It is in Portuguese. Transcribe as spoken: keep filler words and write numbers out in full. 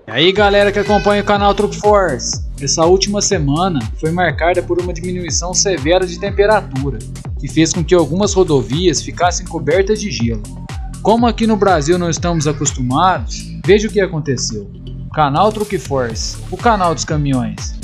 E aí galera que acompanha o canal Truck Force, essa última semana foi marcada por uma diminuição severa de temperatura, que fez com que algumas rodovias ficassem cobertas de gelo. Como aqui no Brasil não estamos acostumados, veja o que aconteceu. Canal Truck Force, o canal dos caminhões.